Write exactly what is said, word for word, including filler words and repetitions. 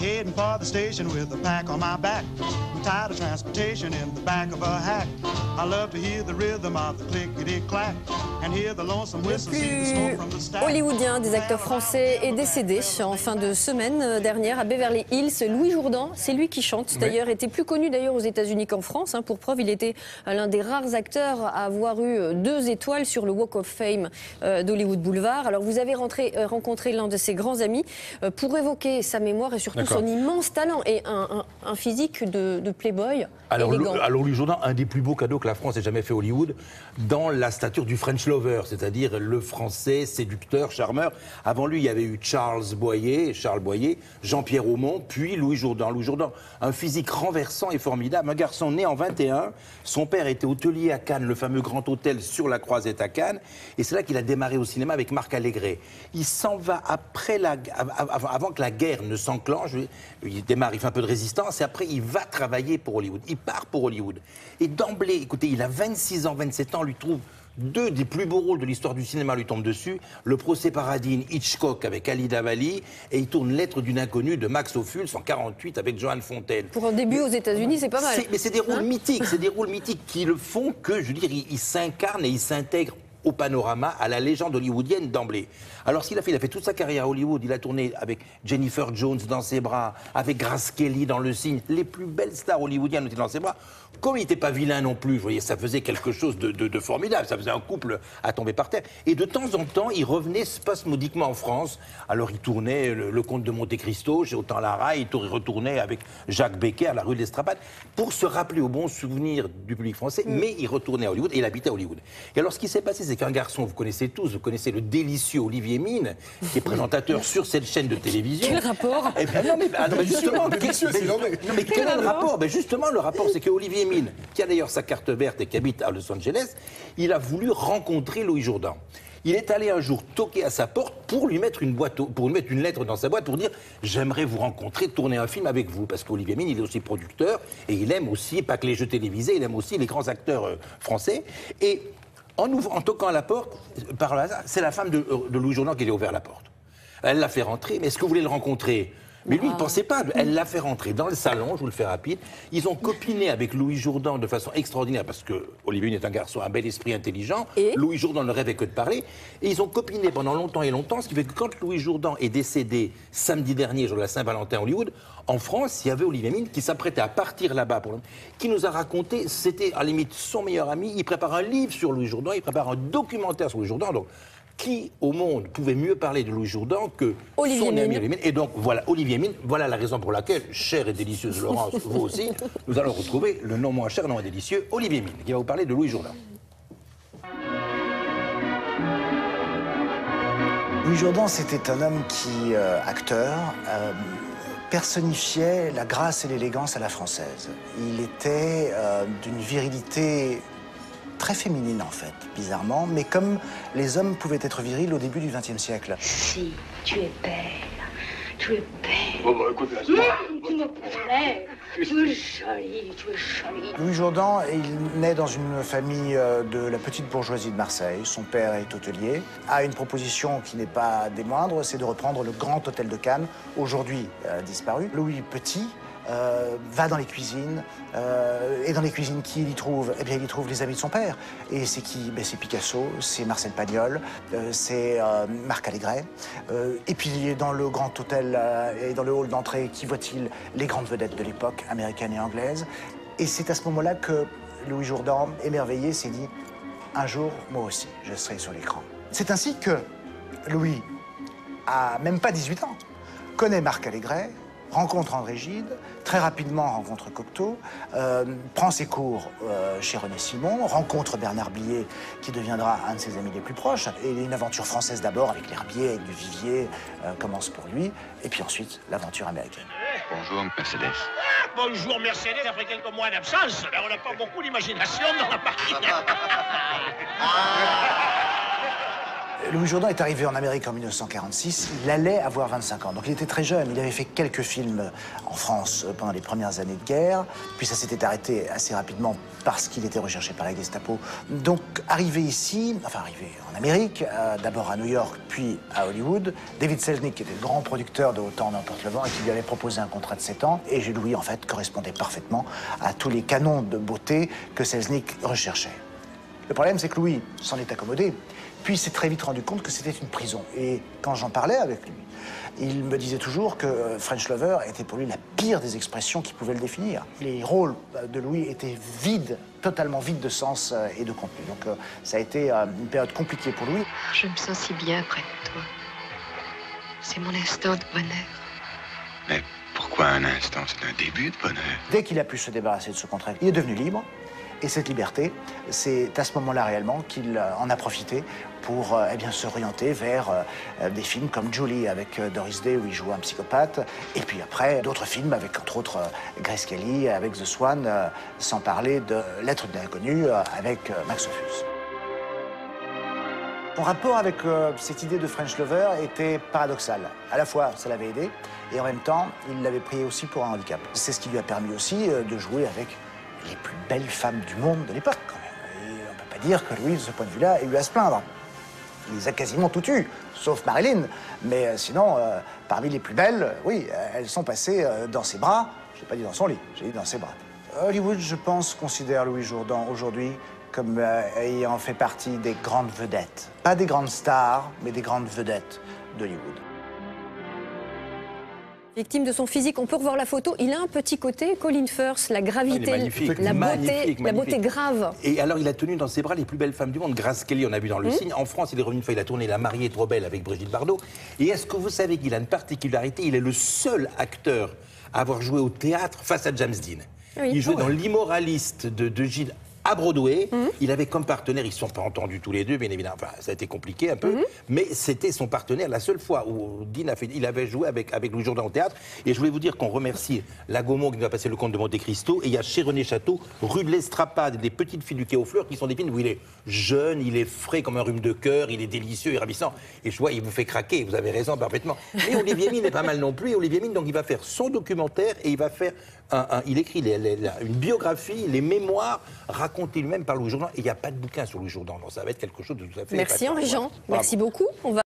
heading for the station with a pack on my back. I'm tired of transportation in the back of a hack. I love to hear the rhythm of the clickety-clack and hear the lonesome whistle, see the smoke from the stack. Hollywoodien des acteurs français est décédé en fin de semaine dernière à Beverly Hills. Louis Jourdan, c'est lui qui chante. D'ailleurs, était plus connu d'ailleurs aux États-Unis qu'en France. Hein. Pour preuve, il était l'un des rares acteurs à avoir eu deux étoiles sur le Walk of Fame euh, d'Hollywood Boulevard. Alors, vous avez rentré, euh, rencontré l'un de ses grands amis euh, pour évoquer sa mémoire et surtout son immense talent et un, un, un physique de, de playboy alors, élégant. Le, alors, Louis Jourdan, un des plus beaux cadeaux que la France ait jamais fait à Hollywood, dans la stature du French lover, c'est-à-dire le français séducteur, charmeur. Avant lui, il y avait eu Charles Boyer, Charles Boyer, Jean-Pierre Aumont, puis Louis Jourdan. Louis Jourdan, un physique renversant et formidable, un garçon né en vingt et un. Son père était hôtelier à Cannes, le fameux grand hôtel sur la Croisette à Cannes, et c'est là qu'il a démarré au cinéma avec Marc Allégret. Il s'en va après la, avant que la guerre ne s'enclenche, il démarre, il fait un peu de résistance, et après il va travailler pour Hollywood. Il part pour Hollywood. Et d'emblée, écoutez, il a vingt-six ans, vingt-sept ans, on lui trouve deux des plus beaux rôles de l'histoire du cinéma lui tombent dessus. Le procès Paradine, Hitchcock avec Ali Davali, et il tourne Lettre d'une inconnue de Max Ophuls en quarante-huit avec Joan Fontaine. Pour un début aux États-Unis, c'est pas mal. Mais c'est des rôles hein mythiques, c'est des rôles mythiques qui le font que, je veux dire, il, il s'incarne et il s'intègre au panorama, à la légende hollywoodienne d'emblée. Alors, ce qu'il a fait, il a fait toute sa carrière à Hollywood. Il a tourné avec Jennifer Jones dans ses bras, avec Grace Kelly dans Le Cygne. Les plus belles stars hollywoodiennes étaient dans ses bras. Comme il n'était pas vilain non plus, vous voyez, ça faisait quelque chose de, de, de formidable. Ça faisait un couple à tomber par terre. Et de temps en temps, il revenait spasmodiquement en France. Alors, il tournait le, le Comte de Monte Cristo chez Autant-Lara. Il retournait avec Jacques Becker à la rue de l'Estrapade pour se rappeler au bon souvenir du public français. Mm. Mais il retournait à Hollywood et il habitait à Hollywood. Et alors, ce qui s'est passé, c'est qu'un garçon, vous connaissez tous, vous connaissez le délicieux Olivier Mine, qui est présentateur sur cette chaîne de télévision. Quel rapport eh ben, non, mais, ah, non, mais justement, quel, mais, non, mais quel est le rapport ben Justement, le rapport, c'est que Olivier Mine, qui a d'ailleurs sa carte verte et qui habite à Los Angeles, il a voulu rencontrer Louis Jourdan. Il est allé un jour toquer à sa porte pour lui mettre une boîte, pour lui mettre une lettre dans sa boîte pour dire « J'aimerais vous rencontrer, tourner un film avec vous ». Parce qu'Olivier Mine, il est aussi producteur et il aime aussi, pas que les jeux télévisés, il aime aussi les grands acteurs euh, français. Et en, ouvrant, en toquant à la porte, par hasard, c'est la femme de, de Louis Jourdan qui lui a ouvert la porte. Elle l'a fait rentrer, mais est-ce que vous voulez le rencontrer ? Mais lui, il ne pensait pas. Elle l'a fait rentrer dans le salon, je vous le fais rapide. Ils ont copiné avec Louis Jourdan de façon extraordinaire, parce que Olivier Mine est un garçon, un bel esprit intelligent. Et Louis Jourdan ne rêvait que de parler. Et ils ont copiné pendant longtemps et longtemps, ce qui fait que quand Louis Jourdan est décédé samedi dernier, jour de la Saint-Valentin à Hollywood, en France, il y avait Olivier Mine qui s'apprêtait à partir là-bas, pour... qui nous a raconté, c'était à la limite son meilleur ami. Il prépare un livre sur Louis Jourdan, il prépare un documentaire sur Louis Jourdan. Donc, qui au monde pouvait mieux parler de Louis Jourdan que Olivier son ami Mine. Olivier Mine. Et donc voilà, Olivier Mine, voilà la raison pour laquelle, chère et délicieuse Laurence, vous aussi, nous allons retrouver le nom moins cher, non moins délicieux, Olivier Mine, qui va vous parler de Louis Jourdan. Louis Jourdan, c'était un homme qui, euh, acteur, euh, personnifiait la grâce et l'élégance à la française. Il était euh, d'une virilité très féminine, en fait, bizarrement, mais comme les hommes pouvaient être virils au début du vingtième siècle. Si, tu es belle, tu es belle. Bon, bah, écoute, là, mmh, tu me plais, tu es jolie, tu es jolie. Louis Jourdan, il naît dans une famille de la petite bourgeoisie de Marseille. Son père est hôtelier, a une proposition qui n'est pas des moindres, c'est de reprendre le Grand Hôtel de Cannes, aujourd'hui euh, disparu. Louis Petit Euh, va dans les cuisines, euh, et dans les cuisines, qui il y trouve? Eh bien, il y trouve les amis de son père. Et c'est qui? Ben, c'est Picasso, c'est Marcel Pagnol, euh, c'est euh, Marc Allégret. Euh, et puis, dans le grand hôtel euh, et dans le hall d'entrée, qui voit-il? Les grandes vedettes de l'époque, américaines et anglaises. Et c'est à ce moment-là que Louis Jourdan, émerveillé, s'est dit « Un jour, moi aussi, je serai sur l'écran ». C'est ainsi que Louis, à même pas dix-huit ans, connaît Marc Allégret, rencontre André Gide, très rapidement rencontre Cocteau, euh, prend ses cours euh, chez René Simon, rencontre Bernard Blier, qui deviendra un de ses amis les plus proches. Et une aventure française d'abord, avec l'herbier, avec du vivier, euh, commence pour lui. Et puis ensuite, l'aventure américaine. Bonjour, Mercedes. Ah, bonjour, Mercedes. Après quelques mois d'absence, on n'a pas beaucoup d'imagination dans la partie. Louis Jourdan est arrivé en Amérique en mille neuf cent quarante-six, il allait avoir vingt-cinq ans, donc il était très jeune. Il avait fait quelques films en France pendant les premières années de guerre, puis ça s'était arrêté assez rapidement parce qu'il était recherché par la Gestapo. Donc arrivé ici, enfin arrivé en Amérique, euh, d'abord à New York, puis à Hollywood, David Selznick, qui était le grand producteur de Autant n'emporte le vent et qui lui avait proposé un contrat de sept ans, et Louis en fait correspondait parfaitement à tous les canons de beauté que Selznick recherchait. Le problème, c'est que Louis s'en est accommodé, puis s'est très vite rendu compte que c'était une prison. Et quand j'en parlais avec lui, il me disait toujours que French Lover était pour lui la pire des expressions qui pouvaient le définir. Les rôles de Louis étaient vides, totalement vides de sens et de contenu. Donc ça a été une période compliquée pour Louis. Je me sens si bien près de toi. C'est mon instant de bonheur. Mais pourquoi un instant? C'est un début de bonheur. Dès qu'il a pu se débarrasser de ce contrat, il est devenu libre. Et cette liberté, c'est à ce moment-là réellement qu'il en a profité pour euh, eh bien, s'orienter vers euh, des films comme Julie avec euh, Doris Day où il joue un psychopathe, et puis après d'autres films avec entre autres euh, Grace Kelly, avec The Swan, euh, sans parler de Lettre de l'inconnu euh, avec euh, Max Ophuls. Mon rapport avec euh, cette idée de French Lover était paradoxal. À la fois, ça l'avait aidé, et en même temps, il l'avait pris aussi pour un handicap. C'est ce qui lui a permis aussi euh, de jouer avec les plus belles femmes du monde de l'époque, quand même. Et on ne peut pas dire que Louis, de ce point de vue-là, ait eu à se plaindre. Il les a quasiment toutes eues, sauf Marilyn. Mais euh, sinon, euh, parmi les plus belles, euh, oui, euh, elles sont passées euh, dans ses bras. Je n'ai pas dit dans son lit, j'ai dit dans ses bras. Hollywood, je pense, considère Louis Jourdan aujourd'hui comme euh, ayant fait partie des grandes vedettes. Pas des grandes stars, mais des grandes vedettes d'Hollywood. Victime de son physique, on peut revoir la photo. Il a un petit côté, Colin Firth, la gravité, Ah, magnifique, la, magnifique, beauté, magnifique. la beauté grave. Et alors, il a tenu dans ses bras les plus belles femmes du monde. Grace Kelly, on a vu dans Le Mmh. Cygne. En France, il est revenu une fois, il a tourné La mariée trop belle avec Brigitte Bardot. Et est-ce que vous savez qu'il a une particularité? Il est le seul acteur à avoir joué au théâtre face à James Dean. Oui. Il jouait Oh, dans ouais. L'Immoraliste de, de Gilles à Broadway. Mmh. Il avait comme partenaire, ils ne se sont pas entendus tous les deux, bien évidemment. Enfin, ça a été compliqué un peu. Mmh. Mais c'était son partenaire la seule fois où Dean a fait, il avait joué avec, avec Louis Jourdan au théâtre. Et je voulais vous dire qu'on remercie la Gaumont qui nous a passé Le Comte de Monte Cristo. Et il y a chez René Château, Rue de l'Estrapade, des petites filles du Quai aux Fleurs qui sont des films où il est jeune, il est frais comme un rhume de cœur, il est délicieux et ravissant. Et je vois, il vous fait craquer, vous avez raison parfaitement. Mais Olivier Mine est pas mal non plus. Et Olivier Mine, donc, il va faire son documentaire et il va faire un, un, il écrit les, les, la, une biographie, les mémoires racontées lui-même par Louis Jourdan. Et il n'y a pas de bouquin sur Louis Jourdan. Donc ça va être quelque chose de tout à fait... Merci épatant. Henri Jean, Bravo. merci beaucoup. On va